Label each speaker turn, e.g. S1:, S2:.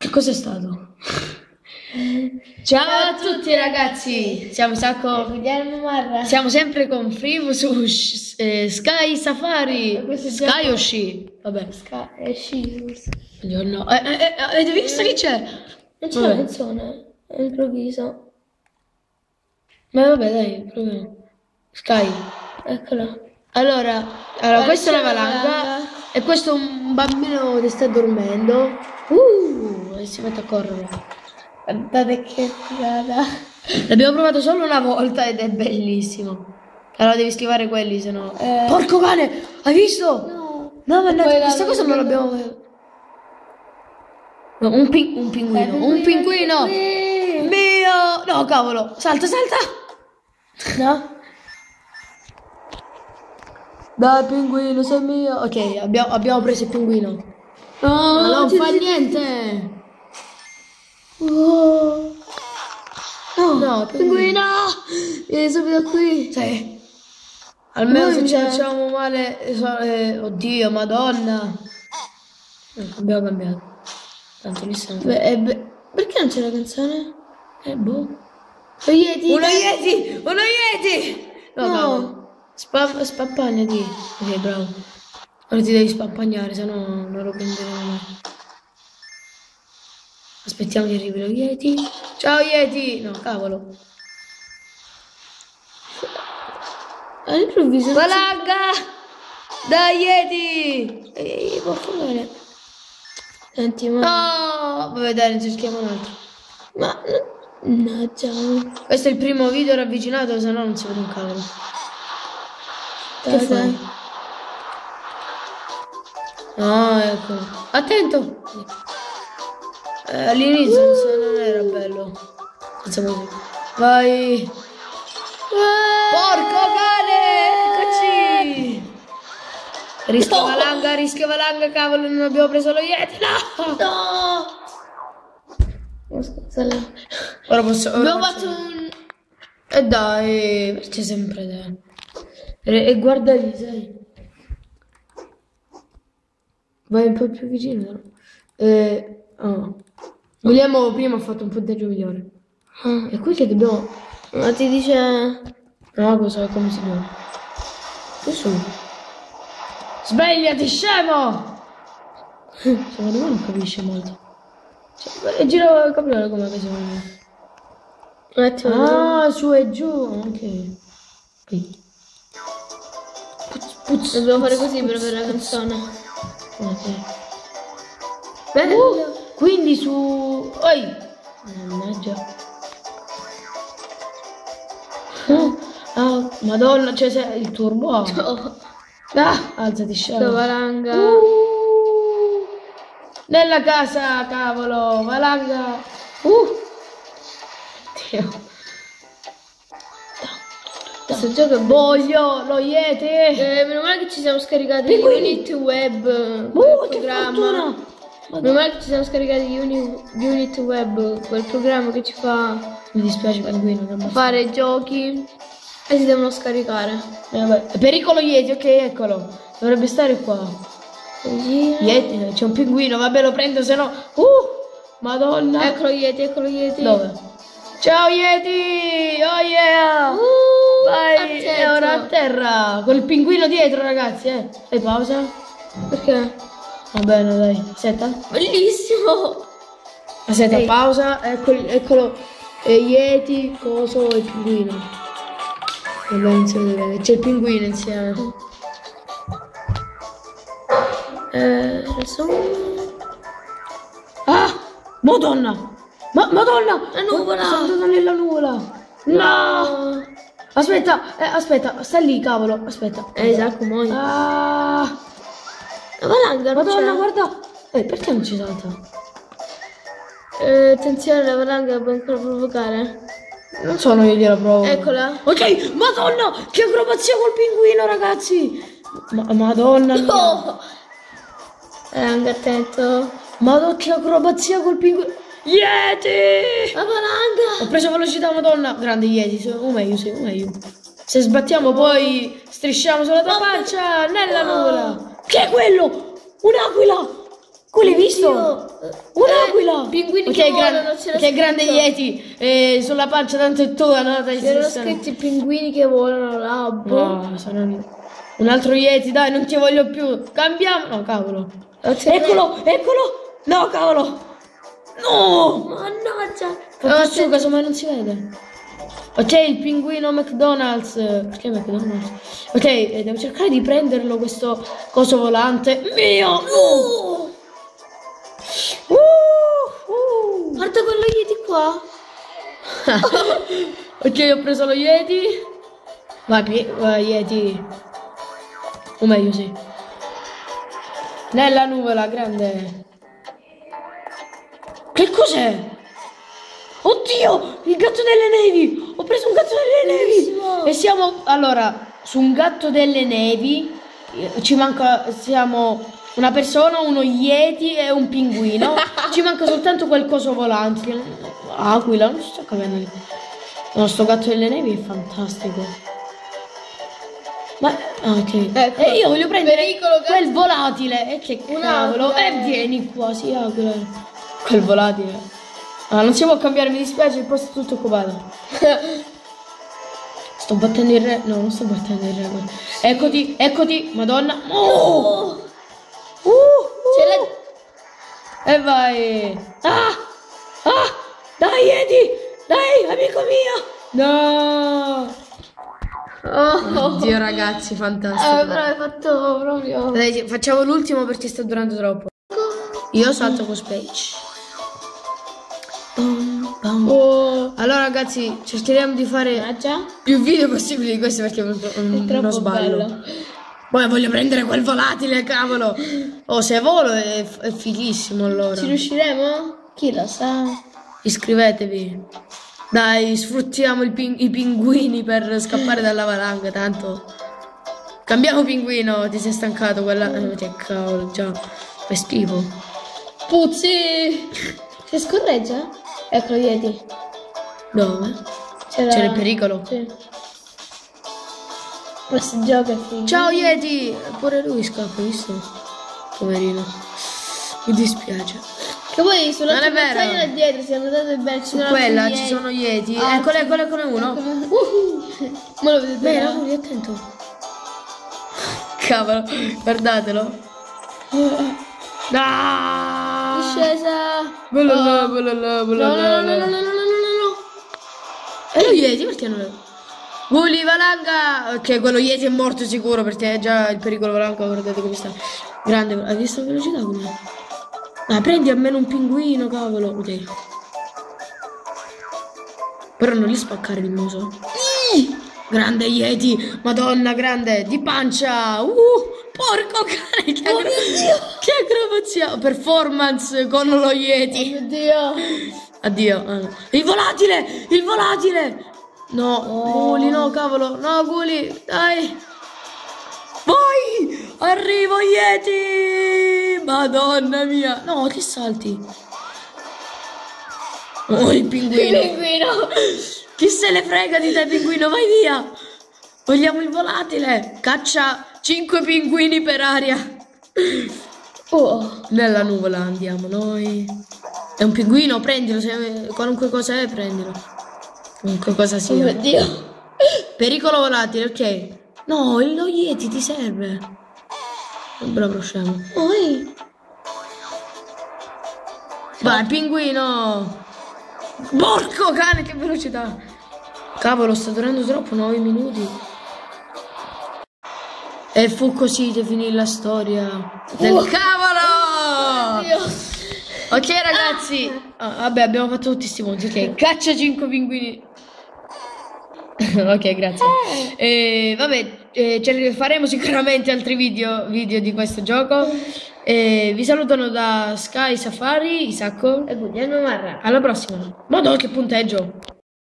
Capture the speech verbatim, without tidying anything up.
S1: Cos'è stato? Ciao a tutti ragazzi, siamo Sacco,
S2: Guglielmo Marra.
S1: siamo sempre con Frivo su eh, Sky Safari, Sky o Sci? Vabbè,
S2: Sky e Sci.
S1: no. Eh, eh, eh, avete visto chi c'è?
S2: Non c'è la canzone, è improvviso.
S1: Ma vabbè dai, proviamo. Sky.
S2: Eccola.
S1: Allora, allora questa è una valanga e questo è un bambino che sta dormendo. Uh, e si mette a correre.
S2: Guardate che figata.
S1: L'abbiamo provato solo una volta ed è bellissimo. Allora devi schivare quelli, se no.
S2: Eh.
S1: Porco cane! Hai visto?
S2: No.
S1: No, ma no,
S2: Poi
S1: questa
S2: la-
S1: cosa non l'abbiamo. No, un, pin- un pinguino.
S2: Eh,
S1: un pinguino!
S2: Sì.
S1: Mio! No, cavolo! Salta, salta!
S2: No?
S1: Dai, pinguino, sei mio. Ok, abbiamo, abbiamo preso il pinguino.
S2: No,
S1: Ma non
S2: ti-
S1: fa
S2: ti-
S1: niente!
S2: Oh. No,
S1: No,
S2: pinguino! Vieni subito qui.
S1: Sì. Almeno
S2: Noi
S1: se ci
S2: c'è-
S1: facciamo male. eh, so- eh, oddio, madonna. Eh, abbiamo cambiato. Tanto lì siamo.
S2: Beh, eh, beh, perché non c'è la canzone?
S1: Eh, boh.
S2: Lo Yeti.
S1: Uno Yeti! Uno Yeti! No,
S2: No.
S1: cavolo. Spam, spampagnati. Ok, bravo. Ora ti devi spampagnare, sennò non lo prenderemo mai. Aspettiamo che arrivi lo Yeti. Ciao Yeti! No, cavolo.
S2: All'improvviso.
S1: Valanga! Dai Yeti! Ehi, porco bene.
S2: Senti, ma.
S1: No! Vabbè dai, ne cerchiamo un altro.
S2: Ma. No, già.
S1: Questo è il primo video ravvicinato, se no non si vede un cavolo. Che
S2: Dai,
S1: fai?
S2: dai.
S1: No, eccolo. Attento! Eh, all'inizio se non era bello. Senza musica. Vai! Porco cane! Eccoci! Rischio
S2: No!
S1: valanga, rischio valanga, cavolo, non abbiamo preso lo Yeti. No!
S2: No! Oh, scusa, la-
S1: Ora posso. Ora
S2: Abbiamo
S1: posso-
S2: fatto un.
S1: E dai, c'è sempre te. E, e guarda lì, sai. Vai un po' più vicino. No? Eh, oh. Guglielmo prima ha fatto un punteggio migliore.
S2: Ah,
S1: E qui che dobbiamo.
S2: ma ti dice.
S1: No, cosa come si chiama? Che sono? Svegliati, scemo! Secondo me non capisce molto. Cioè, e gira il capriolo come che secondo me.
S2: Un attimo.
S1: Ah, su e giù. Ok. Qui. Puzz, puzz,
S2: Dobbiamo fare
S1: puzz,
S2: così per
S1: puzz,
S2: avere la
S1: puzz.
S2: canzone.
S1: Ok.
S2: Bello.
S1: Uh, quindi su. Oi! Mannaggia. Uh, ah, madonna, c'è se- il turbo.
S2: Oh,
S1: Ah, alzati,
S2: la
S1: scemo.
S2: valanga.
S1: Uh, nella casa, cavolo, valanga. Uh. Dio.
S2: Questo gioco è bello.
S1: Voglio lo Yeti.
S2: Eh, meno male che ci siamo scaricati
S1: Pinguini.
S2: Unit Web.
S1: Uh,
S2: quel
S1: che
S2: programma.
S1: fortuna.
S2: Meno male che ci siamo scaricati Uni- Unit Web, quel programma che ci fa
S1: Mi dispiace, pinguino. non basta.
S2: fare giochi e si devono scaricare.
S1: Eh, vabbè. Pericolo Yeti, ok, eccolo. Dovrebbe stare qua.
S2: Così.
S1: Yeti, c'è un pinguino, vabbè lo prendo, se no. Uh, madonna.
S2: Eccolo Yeti, eccolo Yeti.
S1: Dove? Ciao Yeti! Oh yeah!
S2: Uh,
S1: Vai,
S2: attento.
S1: è ora a terra. Col pinguino dietro, ragazzi, eh. Fai pausa.
S2: Perché?
S1: Va bene, dai. Aspetta.
S2: Bellissimo!
S1: Aspetta,
S2: Ehi.
S1: pausa. Eccolo, eccolo. E Yeti, coso e il pinguino. Vabbè, non si vede bene. C'è il pinguino insieme.
S2: Eh, adesso.
S1: Ah! Madonna! Ma, madonna!
S2: La nuvola!
S1: Sono andato nella nuvola! No! Aspetta, eh, aspetta, sta lì, cavolo. Aspetta.
S2: Eh, Isacco, muoio.
S1: Ah!
S2: La valanga non
S1: Madonna,
S2: c'è.
S1: guarda! Eh, perché non ci salta?
S2: Eh, attenzione, la valanga la può ancora provocare.
S1: Non sono io gliela provo.
S2: Eccola.
S1: Ok, madonna! Che acrobazia col pinguino, ragazzi! Ma, madonna mia!
S2: Oh! Valanga, attento.
S1: Madonna, che acrobazia col pinguino! Yeti!
S2: La valanga!
S1: Ho preso velocità, madonna! Grande Yeti, se- o meglio, sì, o meglio. Se sbattiamo poi strisciamo sulla tua pancia nella
S2: No.
S1: nuvola. Che è quello? Un'aquila! Qui l'hai visto?
S2: Oddio.
S1: Un'aquila!
S2: Eh, pinguini
S1: Ok,
S2: che
S1: gran-
S2: volano, c'era
S1: che grande
S2: scritto.
S1: Yeti! Eh, sulla pancia tanto è tua, no? Dai,
S2: C'erano
S1: sì, sì.
S2: scritti pinguini che volano là. boh.
S1: No, saranno... Un altro Yeti, dai, non ti voglio più. Cambiamo. No, cavolo.
S2: Oh, c'è-
S1: Eccolo, eccolo. No, cavolo. No.
S2: Mannaggia.
S1: Fa
S2: Oh,
S1: più su,
S2: c'è-
S1: casomai non si vede. Ok, il pinguino McDonald's. Perché McDonald's? Ok, eh, devo cercare di prenderlo questo coso volante. Mio.
S2: Oh,
S1: Uh, uh.
S2: guarda quello Yeti qua.
S1: Ok, ho preso lo Yeti. Vai, pi- vai, Yeti. O meglio, sì. Nella nuvola grande. Che cos'è? Oddio, il gatto delle nevi. Ho preso un gatto delle
S2: Bellissimo.
S1: nevi. E siamo, allora, su un gatto delle nevi. eh, Ci manca, siamo una persona, uno Yeti e un pinguino. Ci manca soltanto quel coso volante. che- Aquila, non sto capendo. No, sto gatto delle nevi è fantastico. Ma, ah, ok.
S2: Ecco.
S1: E io voglio prendere
S2: Pericolo, gatto.
S1: quel volatile. E che cavolo.
S2: Un'aquila.
S1: E vieni qua, sì, aquila. Quel volatile. Ah, non si può cambiare, mi dispiace, il posto è tutto occupato. Sto battendo il re. No, non sto battendo il re. Eccoti, eccoti, madonna. Oh! Uh, uh.
S2: Ce l'ha.
S1: E vai. Ah! Ah! Dai, Yeti! Dai, amico mio! No!
S2: Oh,
S1: Oddio, ragazzi, fantastico.
S2: Eh, però hai fatto proprio.
S1: Dai, facciamo l'ultimo perché sta durando troppo. Io salto con Space. Pom, pom.
S2: Oh.
S1: Allora, ragazzi, cercheremo di fare
S2: Ah, già?
S1: più video possibili di questi perché è un-
S2: È
S1: un-
S2: troppo
S1: uno sballo.
S2: bello.
S1: Poi voglio prendere quel volatile, cavolo. Oh, se volo è, è fighissimo allora.
S2: Ci riusciremo? Chi lo sa?
S1: Iscrivetevi. Dai, sfruttiamo il pin- i pinguini per scappare dalla valanga, tanto. Cambiamo pinguino, ti sei stancato quella... Eh, che cavolo, già. È schifo.
S2: Puzzi! Si scorreggia? Ecco Yeti.
S1: Dove?
S2: C'era,
S1: C'era il pericolo.
S2: Sì. Questo gioco è figo.
S1: Ciao Yeti! Pure lui scappa, visto? Poverino. Mi dispiace.
S2: Che poi sulla
S1: Non è vero.
S2: montagna da dietro, se andate bene, ci
S1: Su
S2: sono
S1: quella
S2: altri
S1: ci
S2: Yeti.
S1: sono Yeti.
S2: Ah,
S1: Eccolo, eccolo, eccolo uno.
S2: Uh-huh. Ma lo vedete?
S1: Beh,
S2: là?
S1: Lavori, attento. Cavolo, guardatelo. Ah!
S2: Discesa.
S1: Bello,
S2: Oh.
S1: bello, bello, bello,
S2: No, no, no, no,
S1: bello.
S2: no, no, no, no, no.
S1: E lo Yeti perché non è? Gulli valanga! Ok, quello Yeti è morto sicuro perché è già il pericolo valanga, guardate come sta. Grande, hai visto la velocità come? Ah, prendi almeno un pinguino, cavolo. Ok. Però non gli spaccare il muso. Grande Yeti, madonna grande, di pancia. Uh, porco cane, che, agra- che acrobazia. Performance con lo Yeti.
S2: Oh mio Dio.
S1: Addio. Ah, no. Il volatile, il volatile. No,
S2: Oh.
S1: Guli, no, cavolo. No, Guli, dai. Vai, arrivo Yeti. Madonna mia. No, che salti. Oh, il pinguino.
S2: Pinguino.
S1: Chi se ne frega di te, pinguino? Vai via. Vogliamo il volatile. Caccia cinque pinguini per aria.
S2: Oh.
S1: Nella nuvola andiamo noi. È un pinguino, prendilo. Se qualunque cosa è, prendilo. Qualunque cosa
S2: Oh mio
S1: sia.
S2: Dio.
S1: Pericolo volatile, ok. No, il lo Yeti ti serve. Bravo scemo.
S2: Oi.
S1: Vai, pinguino. Porco cane, che velocità. Cavolo, sta durando troppo, nove minuti. E fu così che finì la storia del
S2: Uh.
S1: cavolo.
S2: Dio.
S1: Ok ragazzi, ah, vabbè abbiamo fatto tutti sti punti, ok, caccia cinque pinguini. Ok, grazie. E, vabbè, eh, ce ne faremo sicuramente altri video, video di questo gioco. E vi salutano da Sky Safari, Isacco.
S2: E Guglielmo Marra.
S1: Alla prossima. Madonna che punteggio.